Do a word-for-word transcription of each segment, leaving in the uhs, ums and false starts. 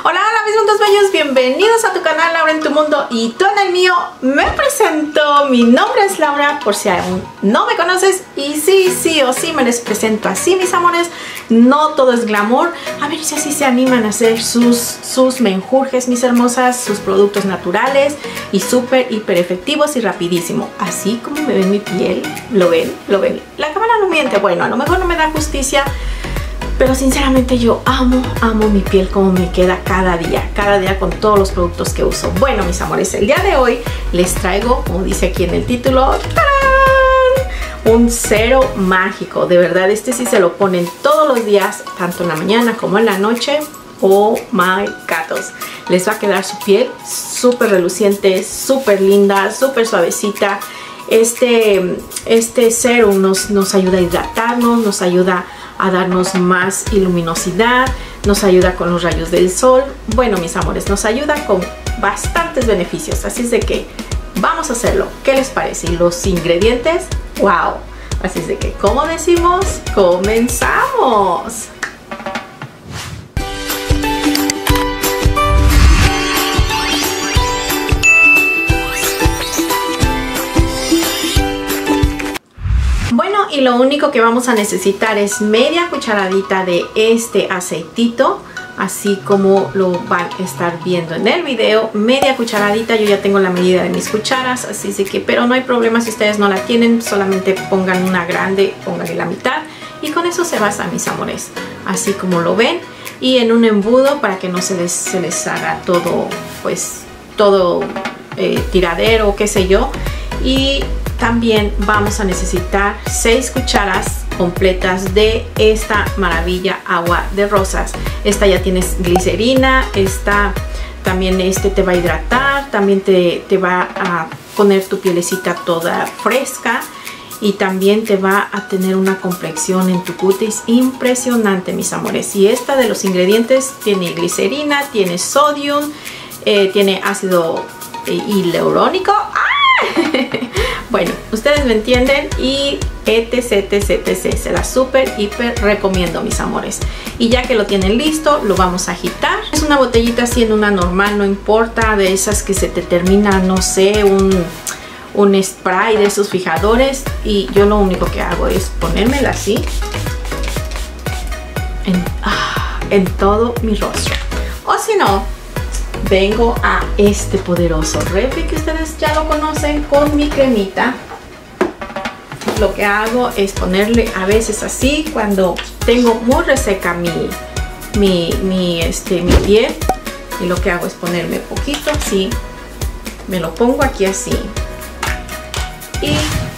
Hola, hola mis mundos bellos, bienvenidos a tu canal Laura en tu mundo y tú en el mío. Me presento, mi nombre es Laura, por si aún no me conoces. Y sí, sí o sí me les presento así, mis amores. No todo es glamour. A ver si así se animan a hacer sus, sus menjurjes, mis hermosas, sus productos naturales y súper, hiper efectivos y rapidísimo. Así como me ven mi piel, ¿lo ven? ¿Lo ven? La cámara no miente, bueno, a lo mejor no me da justicia, pero sinceramente yo amo, amo mi piel como me queda cada día, cada día con todos los productos que uso. Bueno, mis amores, el día de hoy les traigo, como dice aquí en el título, ¡tarán!, un cero mágico. De verdad, este sí se lo ponen todos los días, tanto en la mañana como en la noche. Oh my gatos, les va a quedar su piel súper reluciente, súper linda, súper suavecita. Este, este serum nos, nos ayuda a hidratarnos, nos ayuda a darnos más luminosidad, nos ayuda con los rayos del sol. Bueno, mis amores, nos ayuda con bastantes beneficios, así es de que vamos a hacerlo. ¿Qué les parece? Y los ingredientes, wow. Así es de que, como decimos, comenzamos. Bueno, y lo único que vamos a necesitar es media cucharadita de este aceitito, así como lo van a estar viendo en el video. Media cucharadita, yo ya tengo la medida de mis cucharas, así es que, pero no hay problema si ustedes no la tienen, solamente pongan una grande, pónganle la mitad y con eso se basta, mis amores, así como lo ven. Y en un embudo para que no se les, se les haga todo, pues, todo eh, tiradero, qué sé yo. Y también vamos a necesitar seis cucharas completas de esta maravilla agua de rosas. Esta ya tienes glicerina, esta también este te va a hidratar, también te, te va a poner tu pielecita toda fresca y también te va a tener una complexión en tu cutis impresionante, mis amores. Y esta de los ingredientes tiene glicerina, tiene sodium, eh, tiene ácido eh, hialurónico. ¡Ah! Bueno, ustedes me entienden y etc, etc, etc. Se la súper, hiper recomiendo, mis amores. Y ya que lo tienen listo, lo vamos a agitar. Es una botellita así, en una normal, no importa, de esas que se te termina, no sé, un, un spray de esos fijadores. Y yo lo único que hago es ponérmela así en, ah, en todo mi rostro. O si no, vengo a este poderoso refri que ustedes ya lo conocen con mi cremita. Lo que hago es ponerle a veces así cuando tengo muy reseca mi, mi, mi, este, mi piel. Y lo que hago es ponerme poquito así. Me lo pongo aquí así. Y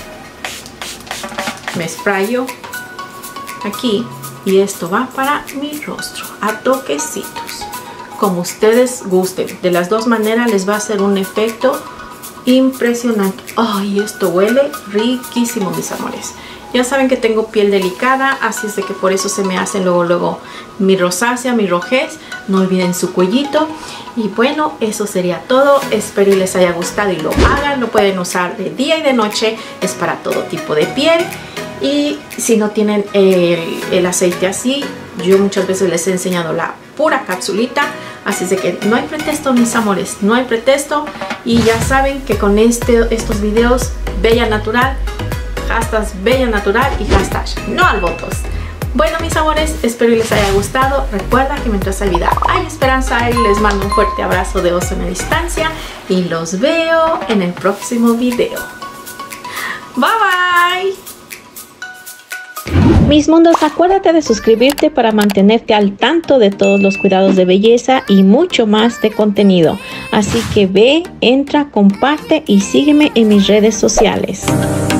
me sprayo aquí. Y esto va para mi rostro a toquecitos, como ustedes gusten. De las dos maneras les va a hacer un efecto impresionante. Ay, esto huele riquísimo, mis amores. Ya saben que tengo piel delicada, así es de que por eso se me hacen luego luego mi rosácea, mi rojez. No olviden su cuellito. Y bueno, eso sería todo. Espero y les haya gustado y lo hagan. Lo pueden usar de día y de noche. Es para todo tipo de piel. Y si no tienen el, el aceite así, yo muchas veces les he enseñado la pura capsulita. Así es de que no hay pretexto, mis amores, no hay pretexto. Y ya saben que con este, estos videos, Bella Natural, hashtag Bella Natural y hashtag no al votos. Bueno, mis amores, espero y les haya gustado. Recuerda que mientras hay vida hay esperanza. Y les mando un fuerte abrazo de oso en la distancia. Y los veo en el próximo video. Bye bye. Mis mundos, acuérdate de suscribirte para mantenerte al tanto de todos los cuidados de belleza y mucho más de contenido. Así que ve, entra, comparte y sígueme en mis redes sociales.